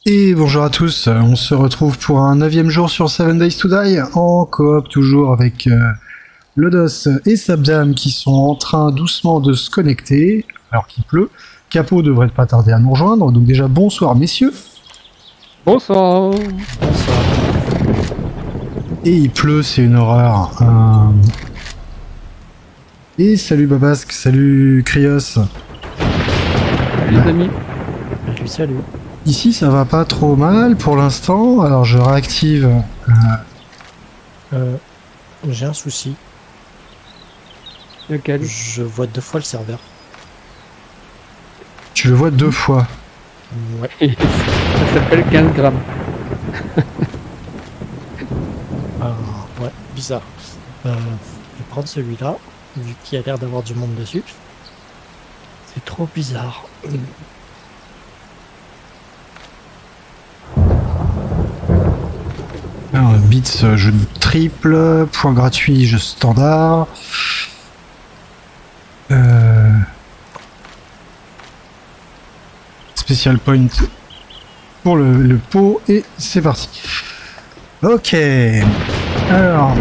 Et bonjour à tous, on se retrouve pour un 9e jour sur 7 Days to Die, en coop toujours avec Lodos et Sabdam qui sont en train doucement de se connecter, alors qu'il pleut. Capo devrait pas tarder à nous rejoindre, donc déjà bonsoir messieurs. Bonsoir. Bonsoir. Et il pleut, c'est une horreur. Et salut Babasque, salut Krios. Salut les amis. Salut, salut. Ici ça va pas trop mal pour l'instant, alors je réactive... J'ai un souci. Lequel? Je vois 2 fois le serveur. Tu le vois 2 fois. Ouais. Ça s'appelle 15 grammes. Ouais, bizarre. Je vais prendre celui-là, vu qu'il y a l'air d'avoir du monde dessus. C'est trop bizarre. Alors, bits, jeu triple, point gratuit, jeu standard. Special point pour le pot et c'est parti. Ok. Alors,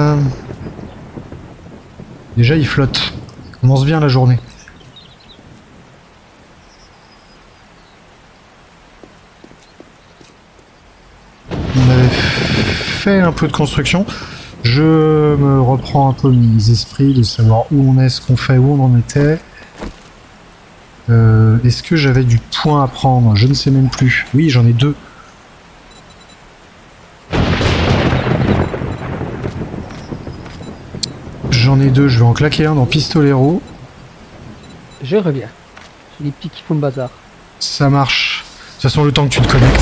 déjà il flotte. Commence bien la journée. On avait fait un peu de construction. Je me reprends un peu mes esprits de savoir où on est, ce qu'on fait, où on en était. Est-ce que j'avais du point à prendre? Je ne sais même plus. Oui, j'en ai 2. J'en ai 2, je vais en claquer un dans Pistolero. Je reviens. J'ai des petits qui font le bazar. Ça marche. De toute façon, le temps que tu te connectes.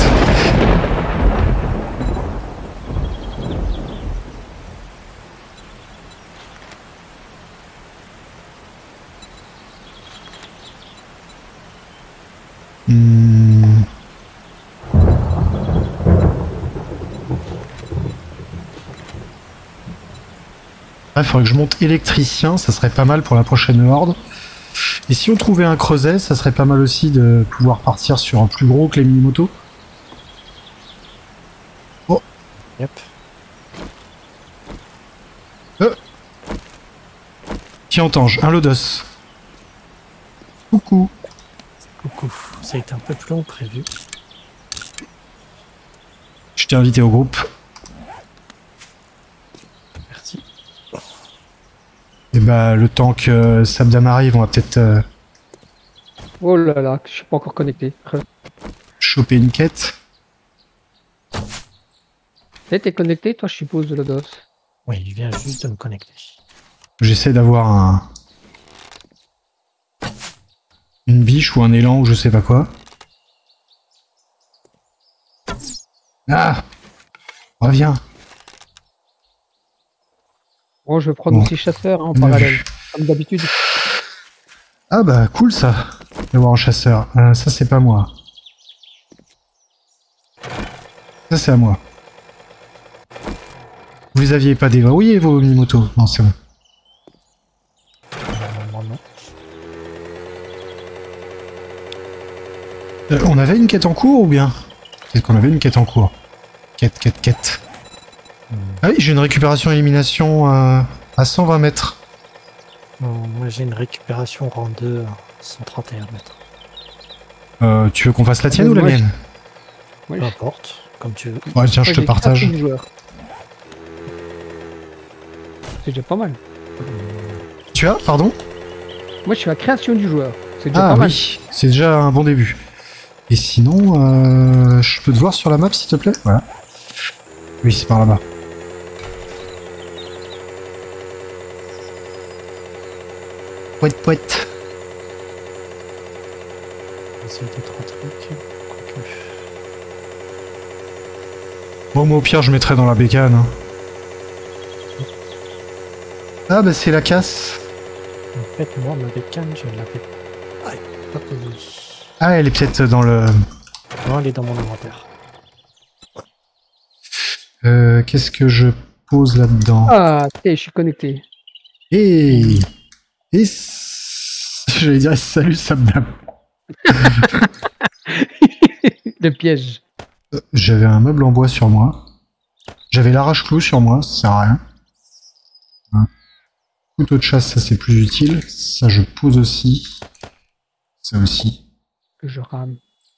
Il faudrait que je monte électricien, ça serait pas mal pour la prochaine horde. Et si on trouvait un creuset, ça serait pas mal aussi de pouvoir partir sur un plus gros que les mini-motos. Oh. Yep. Qui entends-je? Un Lodos. Coucou. Coucou. Ça a été un peu plus long que prévu. Je t'ai invité au groupe. Merci. Et bah, le temps que Sabdam arrive, on va peut-être Oh là là, je suis pas encore connecté. choper une quête. T'es connecté, toi, je suppose, de Lodos. Oui, il vient juste de me connecter. J'essaie d'avoir une biche ou un élan ou je sais pas quoi. Ah! Reviens. Bon, je vais prendre Bon. aussi chasseur hein, en On a parallèle, vu. comme d'habitude. Ah bah cool ça, d'avoir un chasseur. Ça c'est pas moi. Ça c'est à moi. Vous les aviez pas déverrouillés vos mini-motos? Non, c'est bon. Normalement, non. On avait une quête en cours ou bien? Peut-être qu'on avait une quête en cours. Quête. Ah oui, j'ai une récupération-élimination à 120 mètres. Non, moi j'ai une récupération rang 2 à 131 mètres. Tu veux qu'on fasse la tienne ou la Moi, mienne? Ouais, Peu importe, comme tu veux. Ouais, tiens, je te j'ai partage. 4 joueurs. C'est déjà pas mal. Tu as, pardon? Moi, je suis à création du joueur. C'est déjà Ah pas mal. oui, c'est déjà un bon début. Et sinon, je peux te voir sur la map s'il te plaît? Voilà. Oui, c'est par là-bas. Poète. C'est 2-3 trucs. Quoique. Bon, moi au pire, je mettrai dans la bécane. Hein. Ah bah c'est la casse. En fait, moi, ma bécane, je l'avais pas posée. Ah, elle est peut-être dans le... Non, elle est dans mon inventaire. Qu'est-ce que je pose là-dedans? Ah, je suis connecté. Et j'allais dire salut Sabdam. Le piège. J'avais un meuble en bois sur moi. J'avais l'arrache-clou sur moi, ça sert à rien. Un couteau de chasse, ça c'est plus utile. Ça je pose aussi. Ça aussi. Je rame.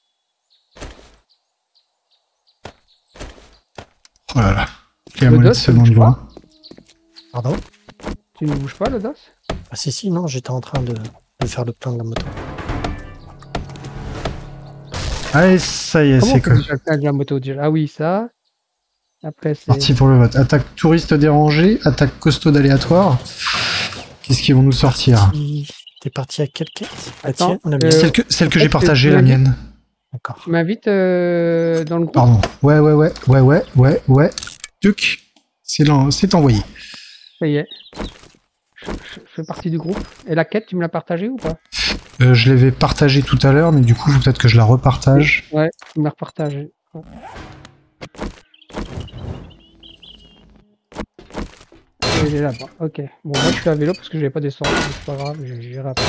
Oh là là. Quelle Le molette dos, seconde tu voie. Pardon? Tu ne bouges pas, le dos? Ah si, non, j'étais en train de faire le plein de la moto. Allez, ça y est, Comment on c'est fait quoi? déjà le plein de la moto déjà? Ah oui, ça. Après, c'est... Parti pour le vote. Attaque touriste dérangé, attaque costaud aléatoire. Qu'est-ce qu'ils vont nous sortir? T'es parti à quelle quête? La Attends, tienne? On a mis Celle que j'ai peut-être partagée, que- la mienne. D'accord. Tu m'invites dans le groupe? Pardon. Ouais. Tuc. C'est envoyé. Ça y est. Je fais partie du groupe. Et la quête, tu me l'as partagée ou pas? Je l'avais partagée tout à l'heure, mais du coup, peut-être que je la repartage. Ouais, tu me l'as repartagée. Ouais. Il est là-bas. Ok. Bon, moi je suis à vélo parce que je vais pas descendre. C'est pas grave, j'irai après.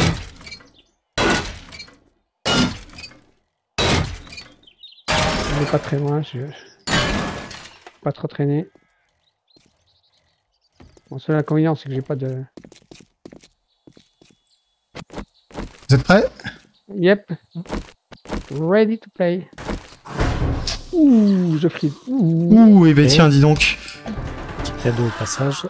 Je vais pas très loin, je vais pas trop traîner. Bon, seul inconvénient, c'est que j'ai pas de... Vous êtes prêts? Yep. Ready to play. Ouh, je frise. Ouh. Ouh, et ben tiens, dis donc. Petit cadeau au passage.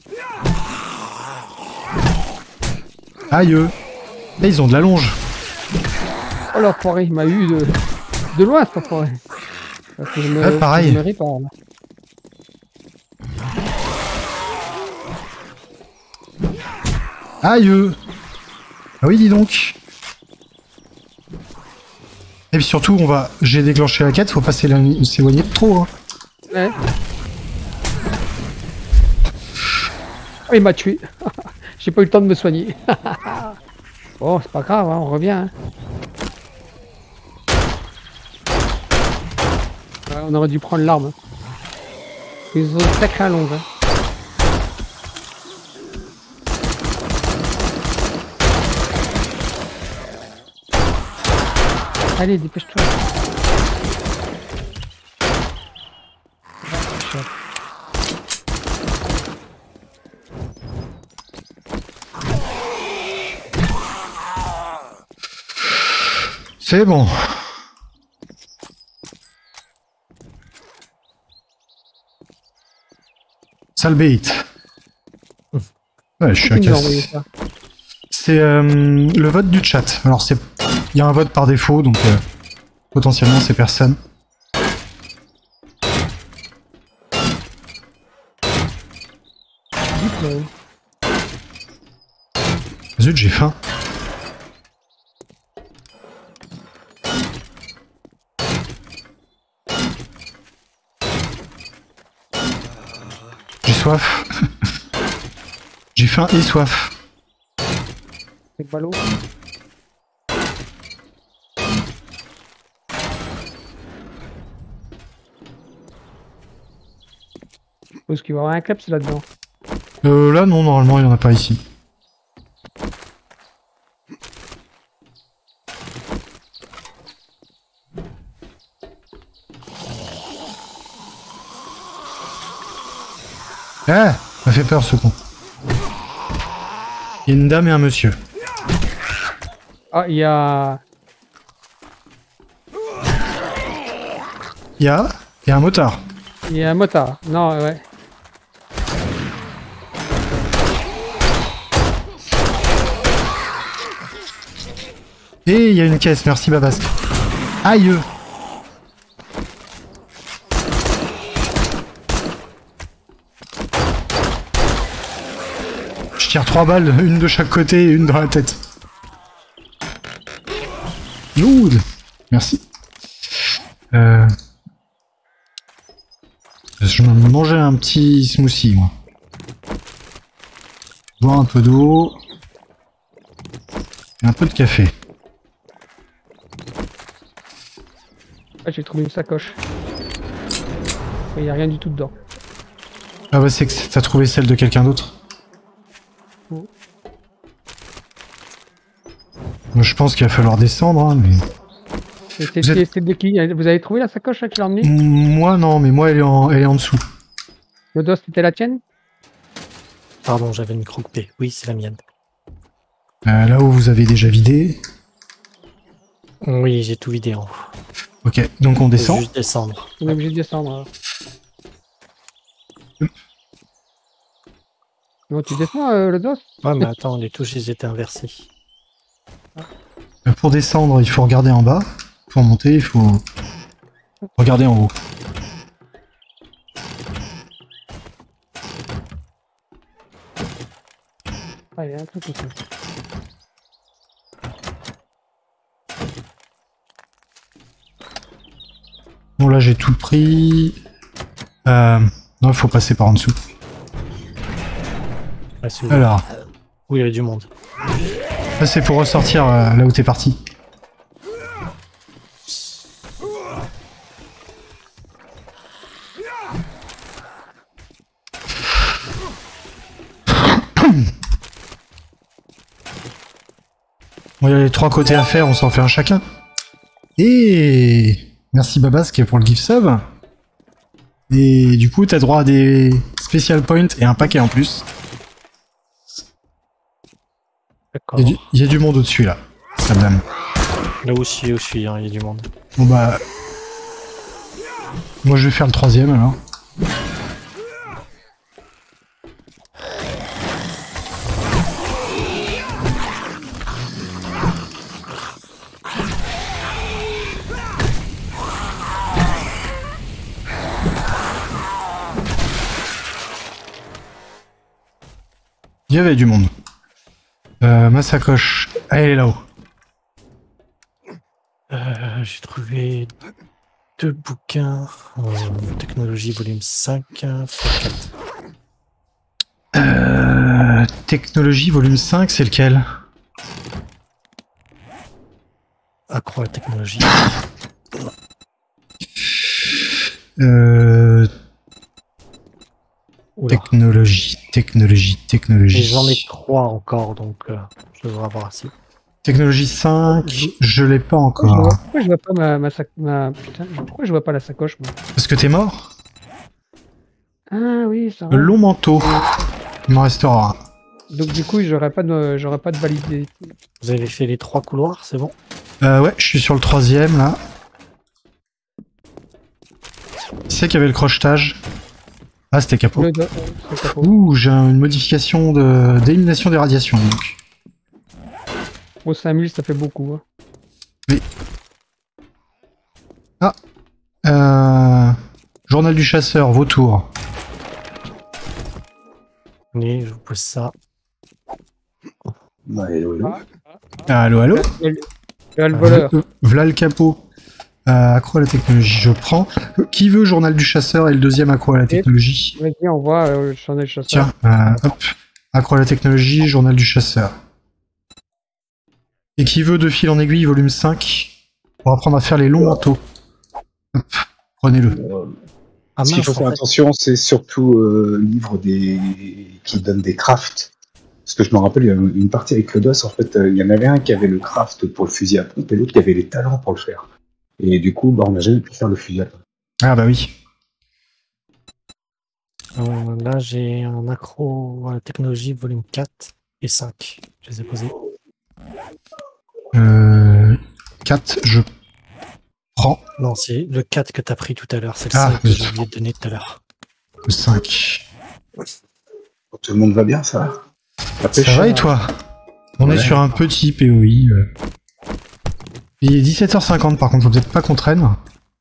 Aïe. Là, ils ont de la longe. Oh l'enfoiré, il m'a eu de loin cet enfoiré. Parce que je me, Ouais, pareil. je me répare là. Aïe. Ah oui, dis donc. Et puis surtout, j'ai déclenché la quête, faut pas s'éloigner de trop. Hein. Ouais. Oh, il m'a tué. J'ai pas eu le temps de me soigner. Bon, c'est pas grave, hein, on revient. Hein. Ouais, on aurait dû prendre l'arme. Ils ont sacré à longue. Hein. Allez, dépêche-toi. C'est bon. Sale bait. Ouais, je suis à Qui nous a envoyé casse. ça? C'est le vote du chat. Alors il y a un vote par défaut, donc potentiellement c'est personne. Dites-le. Zut, j'ai faim. J'ai soif. J'ai faim et soif. C'est le ballot. Je suppose qu'il va y avoir un kleps là-dedans. Là non, normalement il n'y en a pas ici. Ah, ça fait peur ce con. Il y a une dame et un monsieur. Ah, il y a... Il y a un motard. Il y a un motard. Non, ouais. Et il y a une caisse, merci Babasque. Aïe. Je tire 3 balles, une de chaque côté et une dans la tête. Good. Merci. Je me mangeais un petit smoothie, moi. Boire un peu d'eau. Et un peu de café. Ah, j'ai trouvé une sacoche. Il n'y a rien du tout dedans. Ah ouais, c'est que t'as trouvé celle de quelqu'un d'autre. Je pense qu'il va falloir descendre, hein, mais... Vous êtes- C'est de qui? Vous avez trouvé la sacoche là, qui l'a emmenée? Moi, non, mais moi, elle est en dessous. Le dos, c'était la tienne? Pardon, j'avais le micro coupé. Oui, c'est la mienne. Là où vous avez déjà vidé. Oui, j'ai tout vidé en haut. Ok, donc on Faut descend. juste descendre. On est obligé de descendre. Alors. Non, tu descends le dos? Ouais, mais attends, les touches, elles étaient inversées. Pour descendre, il faut regarder en bas. Pour monter, il faut regarder en haut. Ah, il y a un truc aussi. Bon, là, j'ai tout pris. Non, il faut passer par en dessous. Ouais, c'est ouvert. Alors, Oui, il y avait du monde. là, c'est pour ressortir là où t'es parti. Bon, il y a les 3 côtés à faire, on s'en fait un chacun. Et merci Babasque pour le gift sub. Et du coup, t'as droit à des special points et un paquet en plus. D'accord. Il y a du monde au-dessus là. Ça me donne. Là où je suis, hein, il y a du monde. Bon bah... Moi je vais faire le 3ème alors. Il y avait du monde. Ma sacoche, elle est là-haut. J'ai trouvé 2 bouquins. Technologie volume 5, x 4. Technologie volume 5, c'est lequel? Accro à la technologie. Oula. Technologie. Et j'en ai 3 encore, donc je devrais avoir assez. Technologie 5, je l'ai pas encore. Pourquoi je vois pas Putain, pourquoi je vois pas la sacoche, moi? Parce que t'es mort? Ah oui, ça va. Le long manteau. Il m'en restera un. Donc du coup, j'aurais pas de validé. Vous avez fait les 3 couloirs, c'est bon? Ouais, je suis sur le 3ème là. Qui c'est qu'il y avait le crochetage? Ah, c'était capot. C'est capot. Ouh, j'ai une modification d'élimination des radiations donc. Au 5000, ça fait beaucoup. Hein. Oui. Journal du chasseur, vautour. Venez, je vous pose ça. Allô, allô? Le voleur. V'là le capot. Accro à la technologie, je prends. Qui veut journal du chasseur et le deuxième accro à la technologie? Vas-y, on voit le journal du chasseur. Tiens, hop. Accro à la technologie, journal du chasseur. Et qui veut de fil en aiguille, volume 5, pour apprendre à faire les longs manteaux. Hop, prenez-le. Ah, Ce qu'il faut faire attention, c'est surtout le livre qui donne des crafts. Parce que je me rappelle, il y a une partie avec le DOS, en fait, il y en avait un qui avait le craft pour le fusil à pompe et l'autre qui avait les talents pour le faire. Et du coup, on n'a jamais pu faire le fusil à pompe. Ah bah oui. Là, j'ai un accro à la technologie volume 4 et 5. Je les ai posés. 4, je prends. Non, c'est le 4 que t'as pris tout à l'heure. C'est le Ah, 5 que j'ai oublié de donner tout à l'heure. Le 5. Tout le monde va bien, ça va? La pêche, Ça va et toi? On est sur un petit POI. Il est 17h50 par contre, faut peut-être pas qu'on traîne.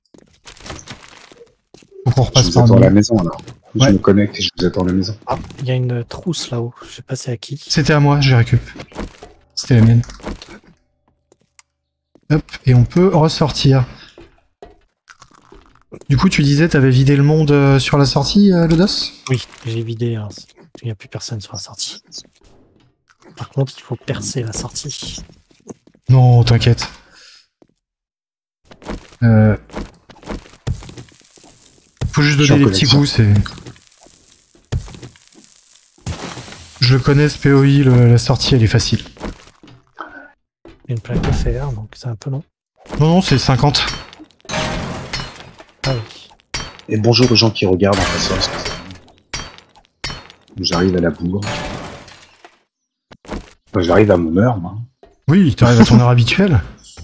Faut qu'on Je repasse vous par attends à nous. la maison, alors. Je Ouais. me connecte et je vous attends à la maison. Ah, il y a une trousse là-haut. Je sais pas c'est à qui. C'était à moi, j'ai récup. C'était la mienne. Hop, et on peut ressortir. Du coup, tu disais, t'avais vidé le monde sur la sortie, le DOS? Oui, j'ai vidé. Hein. Il n'y a plus personne sur la sortie. Par contre, il faut percer la sortie. Non, t'inquiète. Faut juste donner des petits coups, c'est... Je le connais ce POI, la sortie elle est facile. Il y a une plaque de fer, donc c'est un peu long. Non, non, c'est 50. Ah oui. Et bonjour aux gens qui regardent en passant. J'arrive à la bourre. Enfin, j'arrive à mon heure, moi. Oui, t'arrives à ton heure habituelle.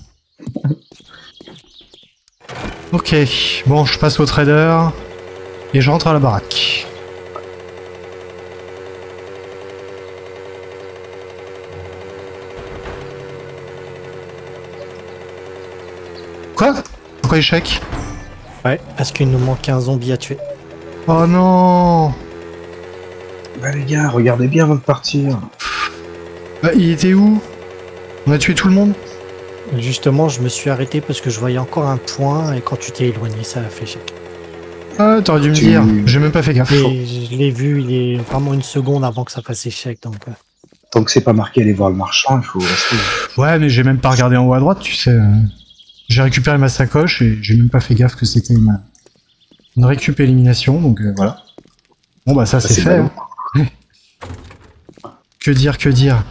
Ok, bon, je passe au trader et je rentre à la baraque. Quoi? Pourquoi échec? Ouais, parce qu'il nous manque un zombie à tuer. Oh non! Bah les gars, regardez bien avant de partir. Bah, il était où? On a tué tout le monde? Justement, je me suis arrêté parce que je voyais encore un point et quand tu t'es éloigné, ça a fait échec. Ah, t'aurais dû me dire, j'ai même pas fait gaffe. Et je l'ai vu, il est vraiment une seconde avant que ça fasse échec, donc... Tant que c'est pas marqué aller voir le marchand, il faut rester. Ouais, mais j'ai même pas regardé en haut à droite, tu sais. J'ai récupéré ma sacoche et j'ai même pas fait gaffe que c'était une récup élimination, donc voilà. Bon bah ça c'est fait. ballot. Hein. Que dire, que dire.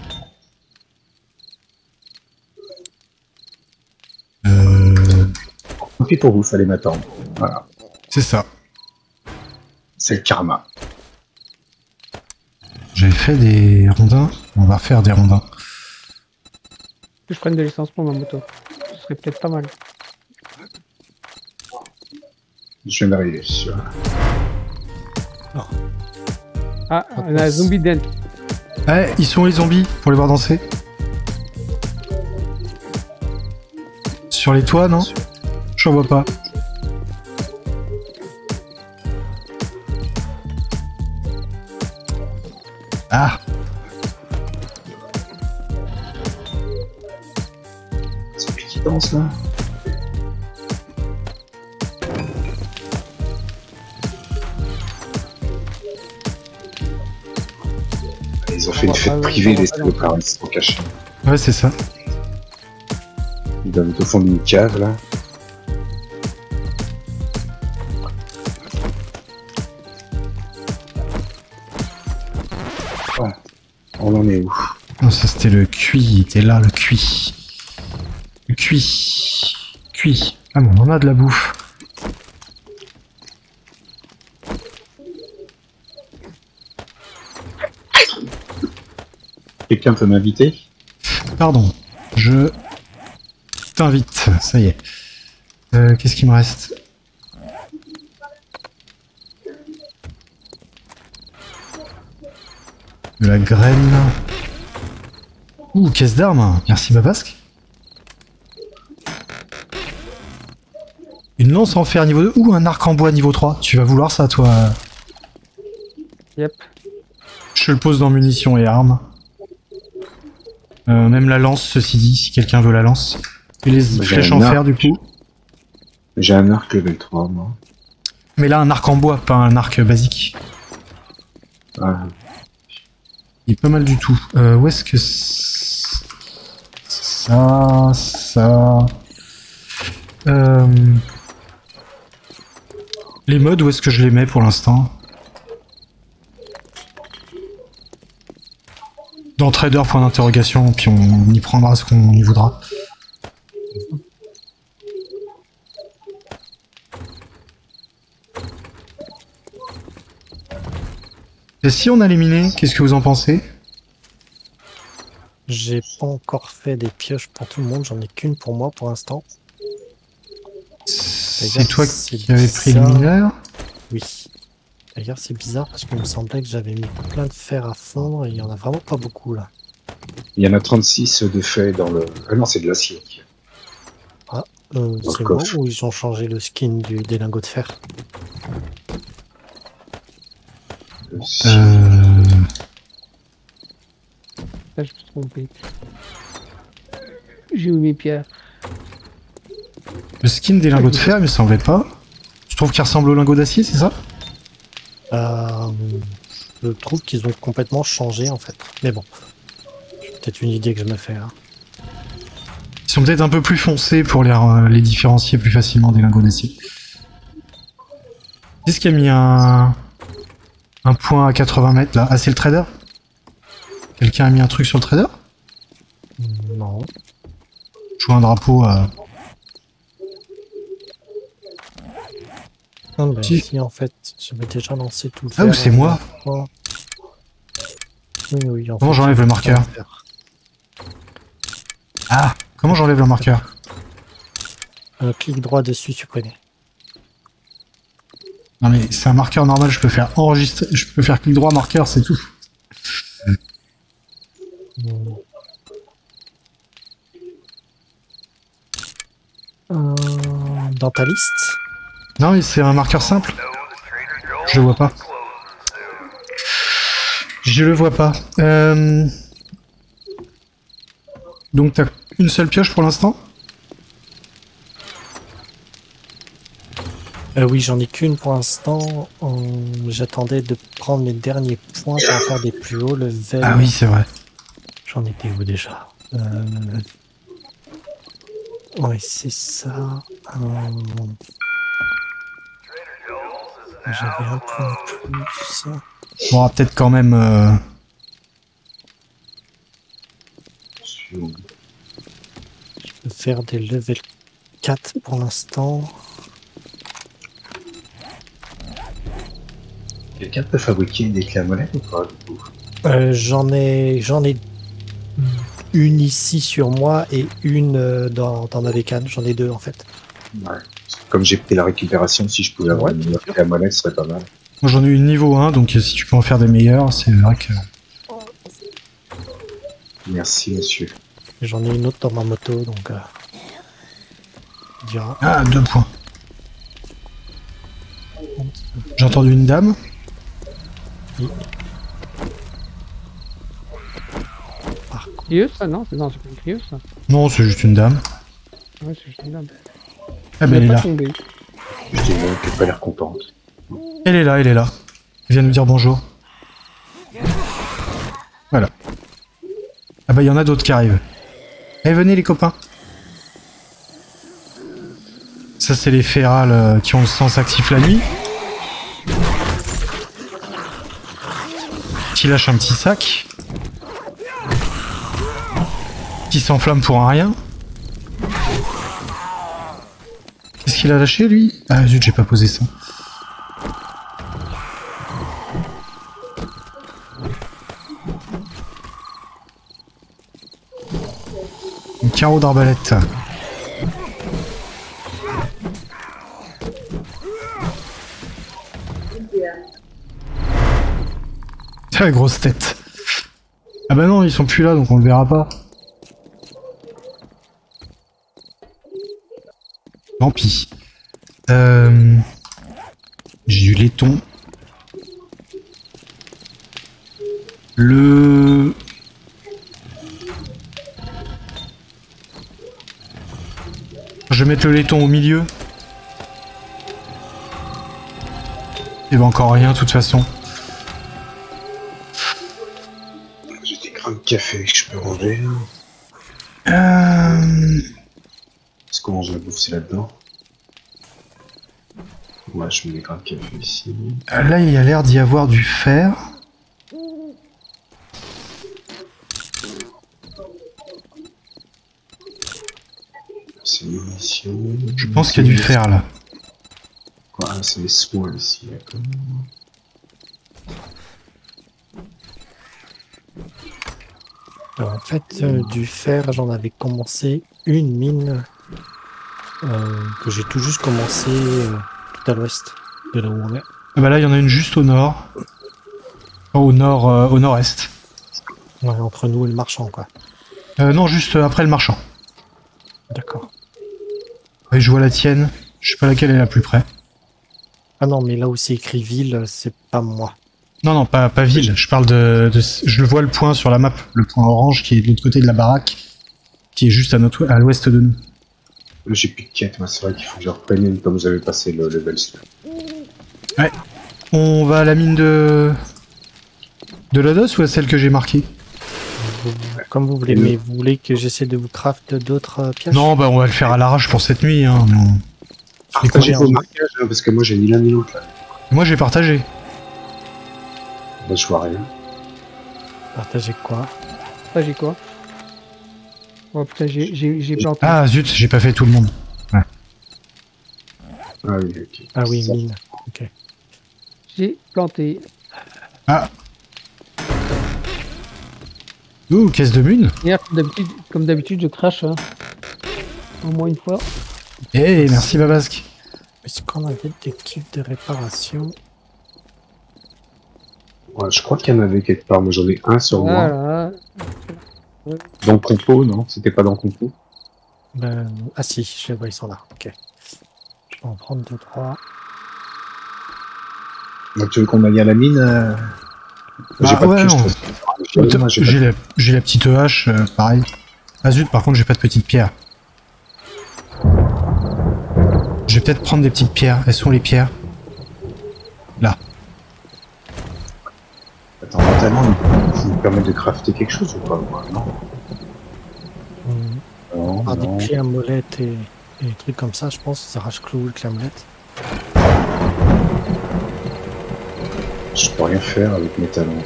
Ok pour vous, fallait m'attendre. Voilà, C'est ça. c'est le karma. J'avais fait des rondins, on va refaire des rondins. Que je prenne de l'essence pour ma moto. Ce serait peut-être pas mal. Je viens d'arriver sur... Ah, on a un zombie dent. Ouais, ils sont où les zombies pour les voir danser? Sur les toits, non? J'en vois pas. Ah! C'est qui danse là? Ils ont fait une fête privée, les salopards, ils sont cachés. Ouais, c'est ça. Ils doivent être au fond d'une cave là. Ouais. On en est où? Non, ça c'était le cuit, il était là, le cuit. Le cuit. Cuit. Ah bon, on en a de la bouffe. Quelqu'un peut m'inviter? Pardon, je t'invite, ça y est. Qu'est-ce qu'il me reste? De la graine. Ouh, caisse d'armes. Merci Babasque. Une lance en fer niveau 2 ou un arc en bois niveau 3. Tu vas vouloir ça, toi? Yep. Je te le pose dans munitions et armes. Même la lance, ceci dit, si quelqu'un veut la lance. Et les flèches en fer, du coup. J'ai un arc level 3, moi. Mais là, un arc en bois, pas un arc basique. Ah. Il est pas mal du tout. Où est-ce que... Ça... Les modes, où est-ce que je les mets pour l'instant? Dans Trader, point d'interrogation, puis on y prendra ce qu'on y voudra. Et si on a éliminé, qu'est-ce que vous en pensez? J'ai pas encore fait des pioches pour tout le monde, j'en ai qu'une pour moi pour l'instant. C'est toi c'est qui avais pris le bizarre. mineur? Oui. D'ailleurs, c'est bizarre parce qu'il me semblait que j'avais mis plein de fer à fondre et il y en a vraiment pas beaucoup là. Il y en a 36 de fait dans le... Ah non, c'est de l'acier. C'est moi coffre. ou ils ont changé le skin des lingots de fer? Là, je me suis trompé. J'ai eu mes pierres. Le skin des lingots de fer, il me semblait pas. Tu trouves qu'il ressemble au lingot d'acier, c'est ça? Je trouve qu'ils ont complètement changé en fait. Mais bon, c'est peut-être une idée que je me fais. Hein. Ils sont peut-être un peu plus foncés pour les différencier plus facilement des lingots d'acier. Qu'est-ce qui a mis un point à 80 mètres là? Ah, c'est le trader? Quelqu'un a mis un truc sur le trader? Non. Je vois un drapeau à Non, bah, Si. si, en fait, j'avais déjà lancé tout le Ah, ou c'est moi. fois. Oui, oui, en Comment fait, j'enlève le marqueur? Ah, comment j'enlève le marqueur? Clic droit dessus, supprimer. Non mais c'est un marqueur normal, je peux faire enregistrer, je peux faire clic droit marqueur, c'est tout. Dans ta liste? Non mais c'est un marqueur simple. Je le vois pas. Je le vois pas. Donc t'as une seule pioche pour l'instant? Oui, j'en ai qu'une pour l'instant. J'attendais de prendre mes derniers points pour en faire des plus hauts level. Ah oui, c'est vrai. J'en étais où déjà? Ouais, c'est ça. J'avais un point de plus. On aura peut-être quand même... Je peux faire des level 4 pour l'instant. Quelqu'un peut fabriquer des clés à molette ou pas du coup? J'en ai une ici sur moi et une dans ma bécane. J'en ai deux en fait. Ouais. Comme j'ai pris la récupération, si je pouvais avoir Ouais, une bien meilleure sûr. clé à molette, ce serait pas mal. Moi j'en ai eu niveau 1, donc si tu peux en faire des meilleurs, c'est vrai que... Merci monsieur. J'en ai une autre dans ma moto, donc on dira. Ah, 2 points. J'ai entendu une dame. Par contre, Crieuse, ça? Non, c'est pas une crieuse, ça. Non, c'est juste une dame. Ouais, c'est juste une dame. Ah ben elle est pas là. tombé. Je dis qu'elle n'a pas l'air contente. Elle est là, elle est là. Elle vient nous dire bonjour. Voilà. Ah bah il y en a d'autres qui arrivent. Eh venez les copains. Ça c'est les férales qui ont le sens actif la nuit. Qui lâchent un petit sac. Qui s'enflamme pour un rien. Qu'est-ce qu'il a lâché lui? Ah zut, j'ai pas posé ça. Un carreau d'arbalète. Ah, grosse tête. Ah bah non, ils sont plus là, donc on le verra pas. Tant pis. J'ai du laiton. Je vais mettre le laiton au milieu. Il va encore rien de toute façon. J'ai des grains de café que je peux ranger. Est-ce qu'on mange la bouffe, c'est là-dedans? Ouais, je mets des grains de café ici. Là, il y a l'air d'y avoir du fer. C'est munitions. Je pense qu'il y a du fer là. Quoi? Ah, c'est les soins ici, d'accord. en fait, du fer, j'en avais commencé une mine que j'ai tout juste commencé tout à l'ouest de là où on est. Ah bah là, il y en a une juste au nord. Au nord, au nord-est. Ouais, entre nous et le marchand, quoi. Non, juste après le marchand. D'accord. Ouais, je vois la tienne. Je sais pas laquelle est la plus près. Ah non, mais là où c'est écrit ville, c'est pas moi. Non, non, pas ville. Je parle je le vois le point sur la map. Le point orange qui est de l'autre côté de la baraque. Qui est juste à l'ouest de nous. Là, j'ai plus de quête, moi, c'est vrai qu'il faut que je reprenne une comme vous avez passé le level. Ouais. On va à la mine de Lodos ou à celle que j'ai marquée? Comme vous voulez, mais vous voulez que j'essaie de vous craft d'autres pièges? Non, bah on va le faire à l'arrache pour cette nuit. Hein. Partagez vos marquages, hein, parce que moi j'ai ni l'un ni l'autre là. Moi j'ai partagé. Bah, je vois rien. Partagez quoi? Ça, j'ai quoi? Oh putain, j'ai planté. Ah zut, j'ai pas fait tout le monde. Ouais. Ah oui, ok. Ah oui, Ça. mine. Ok. J'ai planté. Ah. Ouh, caisse de mine. Hier, comme d'habitude, je crache au moins une fois. Eh, merci Babasque. Est-ce qu'on avait des kits de réparation? Ouais, je crois qu'il y en avait quelque part. Moi, j'en ai un sur moi. Voilà. Dans le compo, non? C'était pas dans le compo? Ah si, je les vois, ils sont là. Ok. Je vais en prendre 2-3. Donc, tu veux qu'on aille à la mine? J'ai Bah, pas de ouais, pioche, non. de toute façon. Moi, j'ai pas J'ai la petite hache, pareil. Ah zut, par contre, j'ai pas de petites pierres. Je vais peut-être prendre des petites pierres. Elles sont les pierres? Là. Attends, mentalement, ça nous permet de crafter quelque chose ou pas? Moi, non. Non, Ah, des non. clés à molette et des trucs comme ça, je pense. Ça arrache-clou, le clé à molette. Je peux rien faire avec mes talents.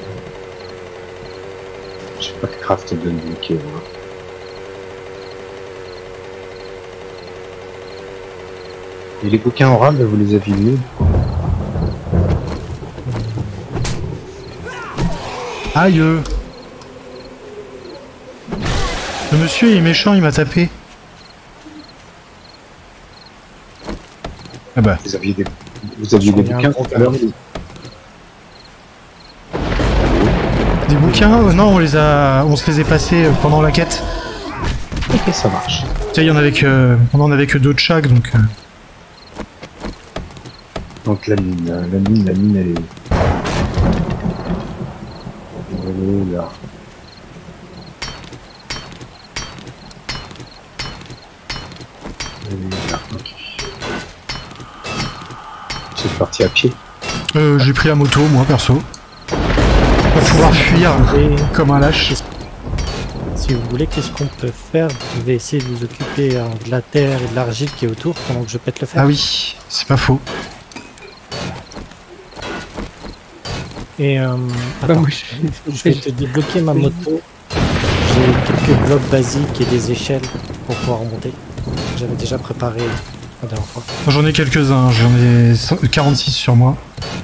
J'ai pas de craft de bloquer, moi. Et les bouquins orales, vous les avez vus? Aïe! Le monsieur il est méchant, il m'a tapé. Ah bah. Vous aviez des bouquins tout à l'heure? Des bouquins? Non, on se les est passés pendant la quête. Ok, ça marche. Tu sais, il y en avait que, on en avait que deux de chaque, donc. Donc la mine, elle est... Elle est là. Elle est là, ok. C'est parti à pied. J'ai pris la moto, moi, perso. Pour pouvoir fuir Et comme un lâche. si vous voulez, qu'est-ce qu'on peut faire? Je vais essayer de vous occuper de la terre et de l'argile qui est autour pendant que je pète le fer. Ah oui, c'est pas faux. Et Bah, attends, moi, je vais te débloquer ma moto. J'ai quelques blocs basiques et des échelles pour pouvoir monter. J'avais déjà préparé la dernière fois. J'en ai quelques-uns, j'en ai 46 sur moi.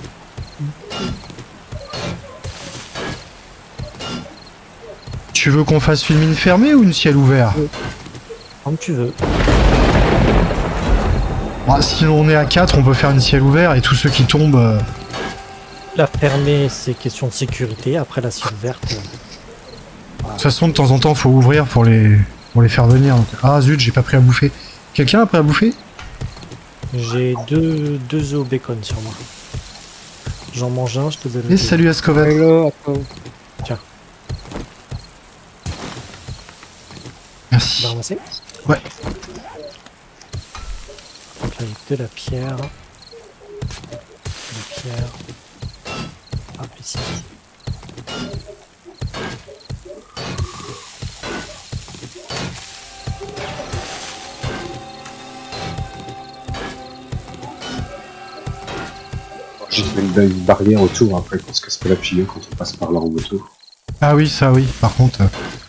Tu veux qu'on fasse une mine fermée ou une ciel ouvert? Comme tu veux. Bah, si on est à 4, on peut faire une ciel ouvert et tous ceux qui tombent... La fermer, c'est question de sécurité. Après, la cible verte. De toute façon, de temps en temps, faut ouvrir pour les faire venir. Donc... Ah zut, j'ai pas pris à bouffer. Quelqu'un a pris à bouffer? J'ai deux œufs au bacon sur moi. J'en mange un, je te donne Et salut Ascovet. Hello, attends. Tiens, tu Merci. vas ramasser? Ouais. Donc là, il y a de la pierre. La pierre. Hop, ici. Juste une barrière autour après, parce que ça peut l'appuyer quand on passe par là en moto. Ah oui, ça oui, par contre...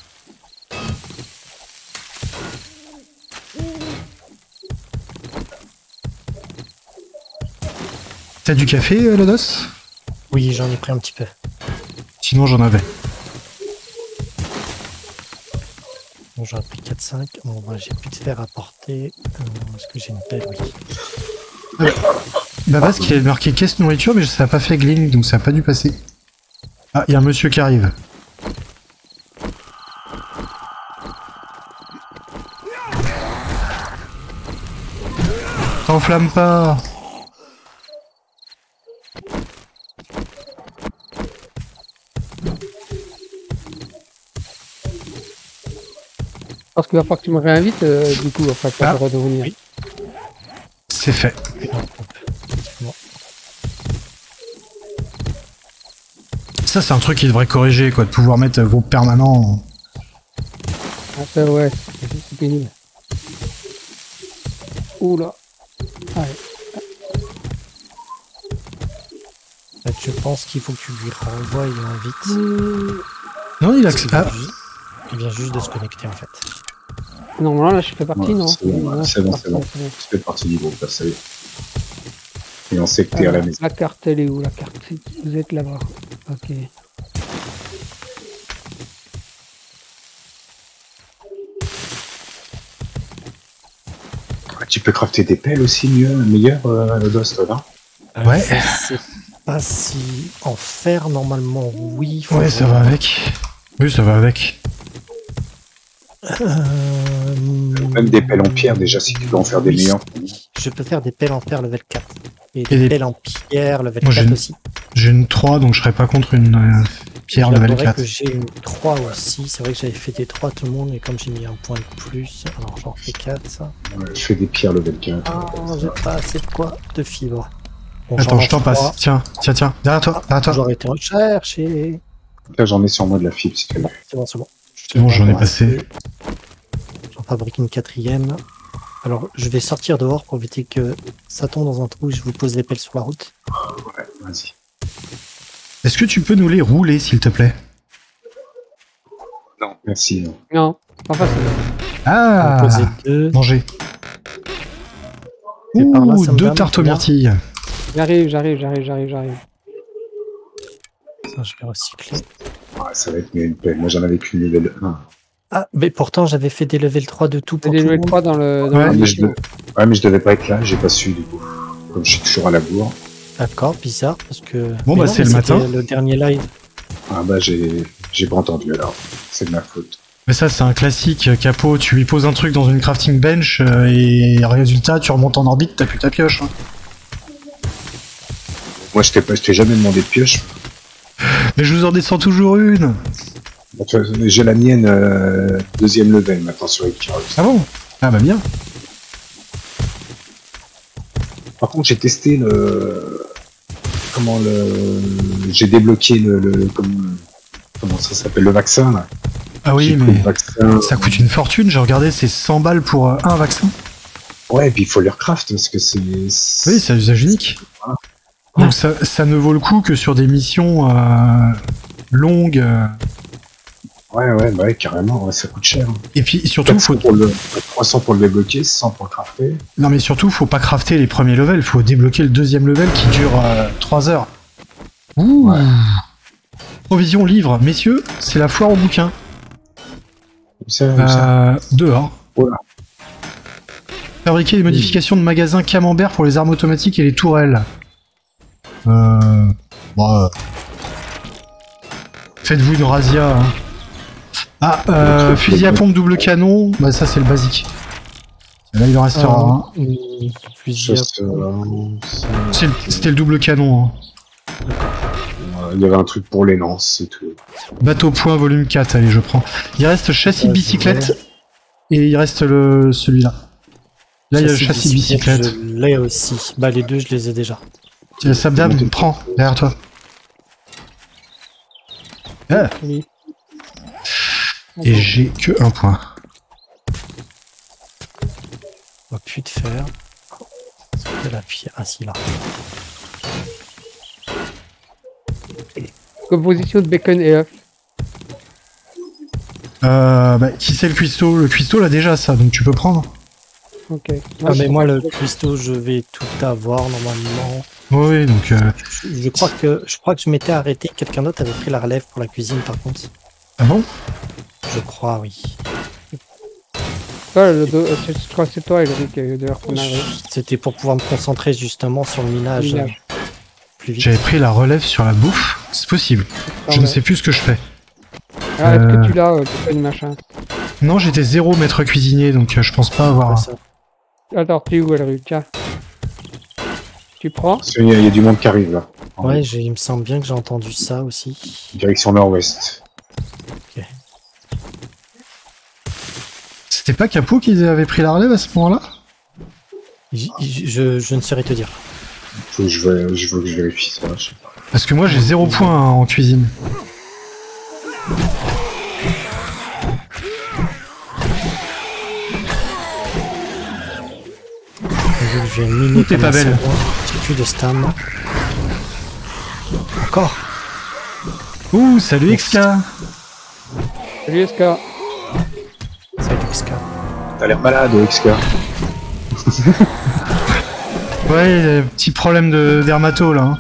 T'as du café, Lodos? Oui, j'en ai pris un petit peu. Sinon, j'en avais. Bon, j'en ai pris 4-5. Bon, bah, j'ai plus de fer à porter. Est-ce que j'ai une pelle? Oui. Bah parce qu'il avait marqué caisse nourriture, mais ça a pas fait gling, donc ça a pas dû passer. Ah, il y a un monsieur qui arrive. T'enflamme pas. Parce qu'il va falloir que tu me réinvites, du coup, après, quand Ah. je vais revenir. Oui. C'est fait. Bon. Ça, c'est un truc qui devrait corriger, quoi, de pouvoir mettre groupe permanent. Ah, ça, ouais, c'est pénible. Oula. Allez. Là, je pense qu'il faut que tu lui renvoies invite. Non, il a... Parce qu'il Ah, vient juste- il vient juste de se connecter en fait. Non, là, je fais partie, Ouais, non? c'est bon, Là, c'est je bon, fais c'est bon. partie, Tu fais partie du groupe, là, ça y est. Et on sait que t'es à la maison. La carte, elle est où? La carte, vous êtes là-bas. Ok. Tu peux crafter des pelles aussi meilleur, le dos, là. Ouais. Je sais pas si en fer, normalement, oui. Ouais, ça va avec. Oui, ça va avec. Même des pelles en pierre, déjà, si tu peux en faire des meilleurs. Je peux faire des pelles en fer level 4. Et Et des des- pelles en pierre level Moi, 4 aussi. J'ai une 3, donc je serais pas contre une pierre level J'avouerais 4. que j'ai une 3 aussi. C'est vrai que j'avais fait des 3 tout le monde, et comme j'ai mis un point de plus, alors j'en fais 4, ça. Ouais, je fais des pierres level 4. Ah, j'ai pas assez de quoi de fibres. Bon, Attends, j'en je t'en lance passe. 3. Tiens, derrière toi. J'aurais été recherché. Là, j'en ai sur moi de la fibre, si tu veux. C'est bon, c'est bon. C'est bon, j'en ai passé. J'en fabrique une 4e. Alors, je vais sortir dehors pour éviter que ça tombe dans un trou et je vous pose les pelles sur la route. Ouais, vas-y. Est-ce que tu peux nous les rouler, s'il te plaît? Non, merci. Non. Non, pas facile. Ah, On va poser 2. manger. Et par là, Ouh, ça me 2 donne, tartes aux c'est bien. myrtilles. J'arrive. Ça, je vais recycler. Ouais, ça va être mieux une pelle. Moi, j'en avais qu'une level 1. Ah, mais pourtant, j'avais fait des level 3 de tout C'est pour des tout le level monde. 3 dans le. Ouais, la mais mission. Ouais, mais je devais pas être là, j'ai pas su, du coup. Comme je suis toujours à la bourre. D'accord, bizarre, parce que... Bon, Mais bah, non, c'est mais le c'était matin. le dernier live. Ah bah, j'ai pas entendu, alors. C'est de ma faute. Mais ça, c'est un classique, Capot. Tu lui poses un truc dans une crafting bench et résultat, tu remontes en orbite, t'as plus ta pioche. Hein. Moi, je t'ai jamais demandé de pioche. Mais je vous en descends toujours une. J'ai la mienne 2e level maintenant sur Icarus. Ah bon? Ah bah bien. Par contre, j'ai testé j'ai débloqué comment ça s'appelle, le vaccin, là. Ah oui, J'ai pris mais le vaccin. ça coûte une fortune. J'ai regardé, c'est 100 balles pour un vaccin. Ouais, et puis il faut le recraft parce que c'est. Oui, c'est à usage unique. Voilà. Donc ça ne vaut le coup que sur des missions longues. Ouais, carrément, ouais, ça coûte cher. Et puis surtout, 300 pour le débloquer, 100 pour le crafter. non mais surtout, faut pas crafter les premiers levels. Faut débloquer le 2e level qui dure 3 heures. Ouh. Ouais. Provision livre, messieurs, c'est la foire au bouquin. Ça. Dehors. Voilà. Fabriquer des modifications de magasins camembert pour les armes automatiques et les tourelles. Faites-vous une razzia. Hein. Ah, fusil à pompe double canon, bah ça c'est le basique. Là il en restera un. Fusil à C'était le double canon. Hein. Il y avait un truc pour les lances, c'est tout. Bateau point volume 4, allez je prends. Il reste châssis bicyclette et il reste celui-là. Là il y a le châssis bicyclette. Je l'ai aussi. Bah les deux je les ai déjà. Tiens, Sabdam, prends, derrière toi. Ah, Oui. et j'ai que un point. On va plus de fer. C'est la pierre. Ah si là. Composition de bacon et œufs. Qui c'est le cuistot? Le cuistot l'a déjà ça, donc tu peux prendre. Ok. Ah mais moi le cuistot je vais tout avoir normalement. Oui, donc Je crois que je m'étais arrêté. Quelqu'un d'autre avait pris la relève pour la cuisine par contre. ah bon? Je crois oui. Je crois que c'est toi, Elric, d'ailleurs, qu'on a. C'était pour pouvoir me concentrer justement sur le minage. Minage. Plus vite. J'avais pris la relève sur la bouffe, c'est possible. Je ne sais plus ce que je fais. Ah, est-ce que tu l'as, le machin? Non, j'étais 0 maître cuisinier, donc je pense pas avoir. Ça. Attends, t'es où, Elric? Tiens. Tu prends? Il y a du monde qui arrive là. Ouais, il me semble bien que j'ai entendu ça aussi. Direction nord-ouest. C'était pas Capot qui avait pris la relève à ce moment-là? Je ne saurais te dire. Faut que je vérifie ça, je sais pas. Parce que moi j'ai 0 points hein, en cuisine. Je vais miner T'es comme pas un belle. savant. J'ai plus de stam. Encore. Ouh, salut XK. Salut, SK. Salut XK. T'as l'air malade, XK. Ouais, petit problème de dermato là. Hein.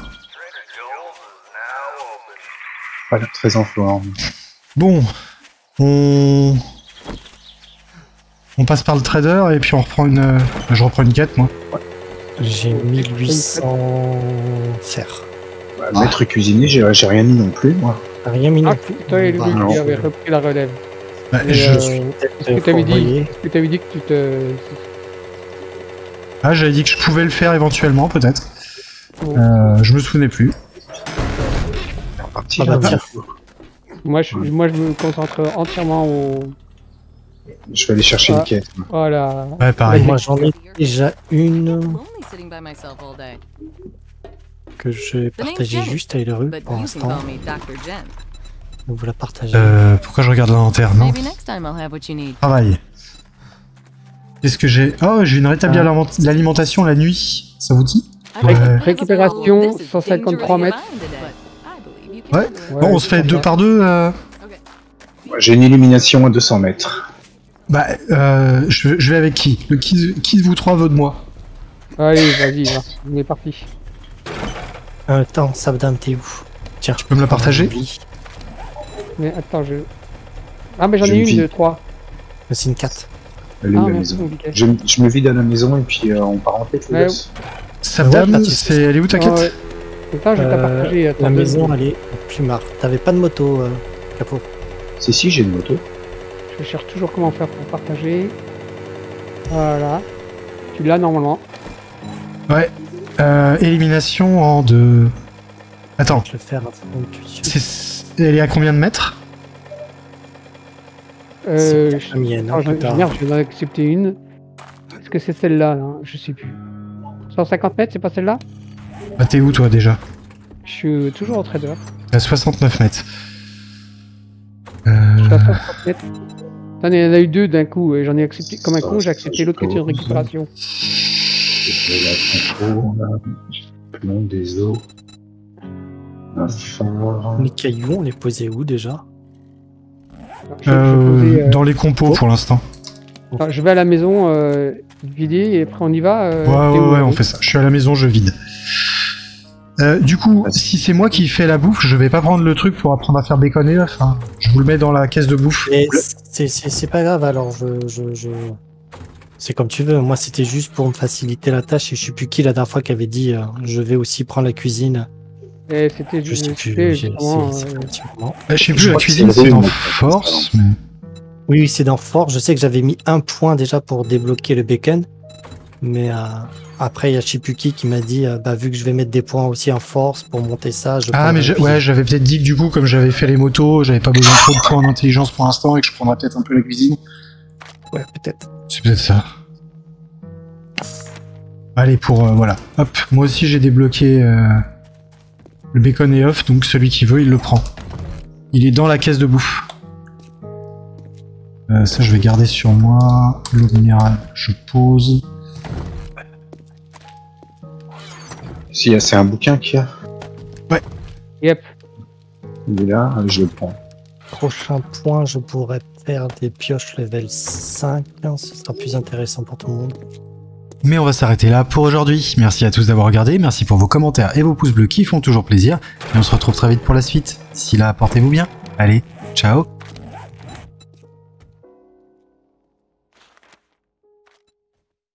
Pas l'air très en forme. Bon, on passe par le trader et puis on reprend une. Je reprends une quête moi. J'ai 1800 fer. Bah, maître cuisinier, j'ai rien mis non plus, moi. T'as rien mis non Ah, plus. toi et lui non. qui avait repris la relève. Bah, Et, je- Est-ce que t'avais dit que tu te... Ah, j'avais dit que je pouvais le faire éventuellement, peut-être. Je me souvenais plus. Parti, Ah bah là, tiens. Moi, je me concentre entièrement au... je vais aller chercher Ah. une quête. moi. Voilà. Ouais, pareil. Moi j'en ai déjà une I'm only sitting by myself all day. que je partageais juste à Elleru But pour you can l'instant. call me Dr. Jen. Vous la partagez. Pourquoi je regarde l'inventaire? Non. Maybe next time I'll have what you need. Travail. Qu'est-ce que j'ai? Oh, j'ai une rétablie à l'alimentation la nuit. Ça vous dit? Ouais. Récupération, 153 mètres. Ouais. Bon, on se fait deux par deux. Moi, j'ai une illumination à 200 mètres. Bah, je vais avec qui? Qui de vous trois veut de moi? Allez, vas-y, va. On est parti. Attends, Sabdam, t'es où? Tiens. Tu peux me la partager? Oui. Mais attends, je... Ah, mais j'en Je ai me une vide. de 3. C'est une 4. Elle est Ah, où la merci, maison? Mickey. Je me vide à la maison et puis on part en tête, les Ouais. gosses. Sabdam, Ouais, elle est où ta quête? Ah, ouais. Attends, je vais te la partager. Attends, La deux maison, secondes. elle est au Plumard. T'avais pas de moto, Capot. Si, j'ai une moto. Je cherche toujours comment faire pour partager. Voilà. Tu l'as normalement. Ouais. Élimination en deux. Attends, Je vais le faire avant tout de suite. elle est à combien de mètres? C'est la mienne, hein, Attends, que t'as. merde, je vais en accepter une. Est-ce que c'est celle-là, là? Je sais plus. 150 mètres, c'est pas celle-là? Bah, t'es où toi déjà? Je suis toujours au trader. À 69 mètres. Je suis à 60 mètres. Attendez, il y en a eu deux d'un coup et j'en ai accepté. Comme un con, j'ai accepté l'autre qui était une récupération. La contrôle, le monde des eaux. Un phare. Les cailloux, on les posait où déjà? Je posais, Dans les compos pour l'instant. attends, je vais à la maison vider et après on y va. Ouais, on fait ça. Je suis à la maison, je vide. Du coup, si c'est moi qui fais la bouffe, je vais pas prendre le truc pour apprendre à faire bacon et œufs. Hein. Je vous le mets dans la caisse de bouffe. Et c'est pas grave, alors c'est comme tu veux. Moi, c'était juste pour me faciliter la tâche et je sais plus qui la dernière fois qui avait dit je vais aussi prendre la cuisine. Et c'était Je sais plus. c'était C'est justement, un petit moment. Je sais plus, Je la crois que cuisine c'est c'est le dans rythme, force. ça. Mais... Oui, c'est dans Fort. Je sais que j'avais mis un point déjà pour débloquer le bacon. Mais après, il y a je sais plus qui m'a dit vu que je vais mettre des points aussi en force pour monter ça. Ah, mais ouais, j'avais peut-être dit que du coup, comme j'avais fait les motos, j'avais pas besoin trop de points en intelligence pour l'instant et que je prendrais peut-être un peu la cuisine. Ouais, peut-être. C'est peut-être ça. Allez, voilà. Hop, moi aussi j'ai débloqué le bacon et œuf, donc celui qui veut, il le prend. Il est dans la caisse de bouffe. Ça, je vais garder sur moi. L'eau minérale, je pose. Si, c'est un bouquin qu'il y a. Yep. Il est là, je le prends. Prochain point, je pourrais faire des pioches level 5. Ce sera plus intéressant pour tout le monde. Mais on va s'arrêter là pour aujourd'hui. Merci à tous d'avoir regardé, merci pour vos commentaires et vos pouces bleus qui font toujours plaisir. Et on se retrouve très vite pour la suite. D'ici là, portez-vous bien. Allez, ciao.